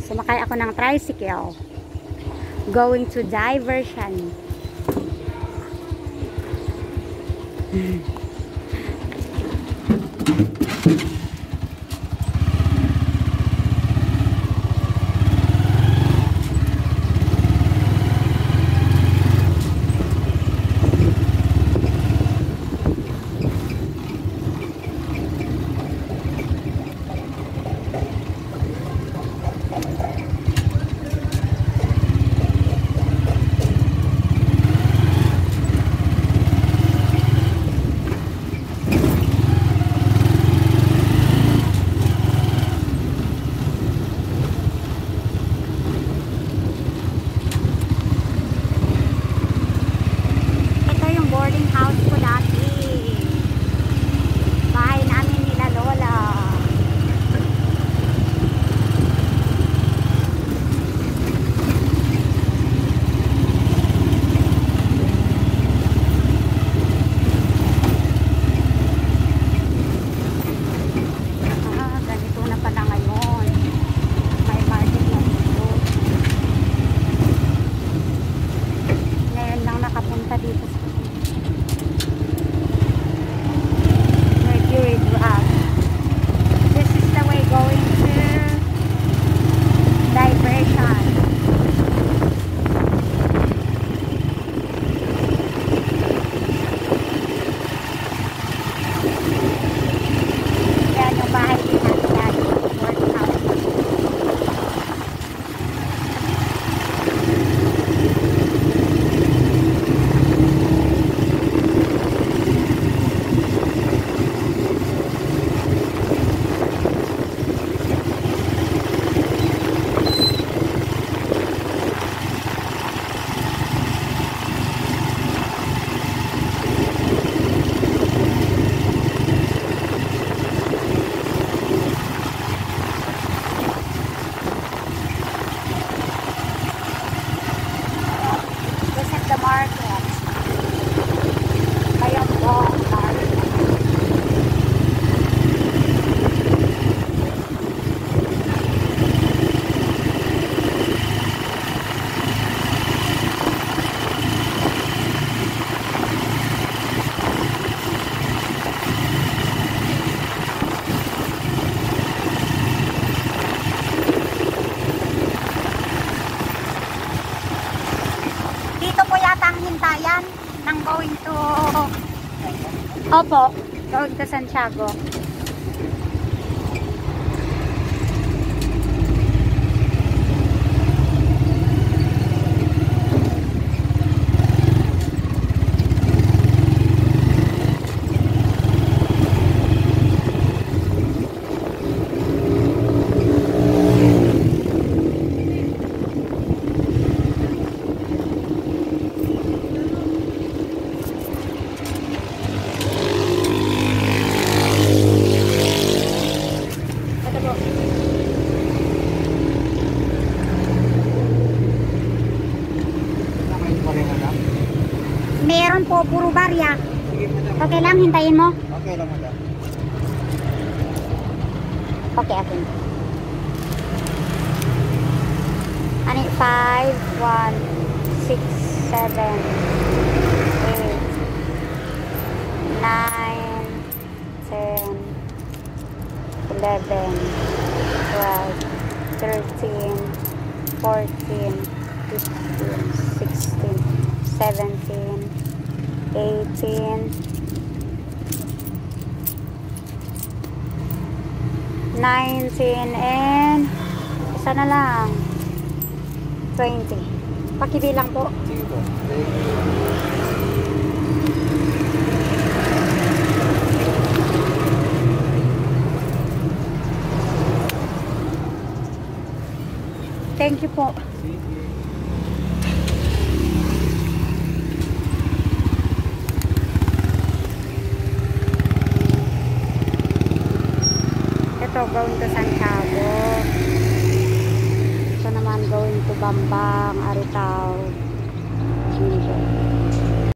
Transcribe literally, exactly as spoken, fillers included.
Sumakay ako ng tricycle. Going to diversion. ng going to Opo, going to Santiago. Meron po, puro barya. Okay lang, hintayin mo. Okay lang, madam. Okay, okay. Ano yung five, one, six, seven, eight, nine, ten, eleven, twelve, thirteen, fourteen, fifteen, sixteen, seventeen, eighteen, nineteen, and isa na lang, twenty. Pakibilang po. Sige po. Thank you po. Ito, going to Santiago. Ito naman, going to Bambang, Aritao, Jinjo.